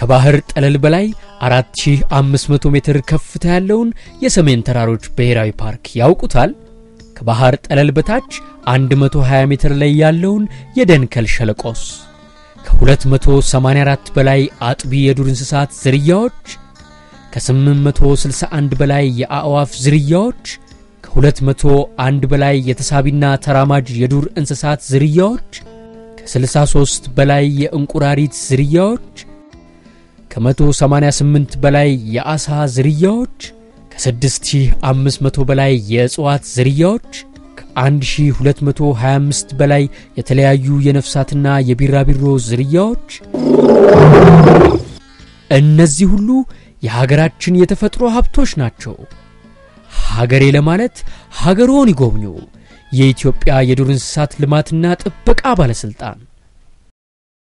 ከባህር ጠለል በላይ 4500 ሜትር ከፍታ ያለውን የሰሜን ተራሮች ብሔራዊ ፓርክ ያውቁታል? ከባህር ጠለል በታች 120 ሜትር ላይ ያለውን የደንከል ሸለቆስ? ከ284 በላይ አጥቢ የዱር እንስሳት ዝርያዎች፣ ከ861 በላይ የአዕዋፍ ዝርያዎች፣ ከ201 በላይ የተሳቢና ተራማጅ የዱር እንስሳት ዝርያዎች፣ ከ63 በላይ የእንቁራሪት ዝርያዎች፣ ከ188 በላይ የአሳ ዝርያዎች፣ ከ6500 በላይ የእጽዋት ዝርያዎች፣ ከ1225 በላይ የተለያዩ የነፍሳትና የቢራቢሮ ዝርያዎች። እነዚህ ሁሉ የሀገራችን የተፈጥሮ ሀብቶች ናቸው። ሀገሬ ለማለት ሀገሮን ይጎብኙ። የኢትዮጵያ የዱር እንስሳት ልማትና ጥበቃ ባለስልጣን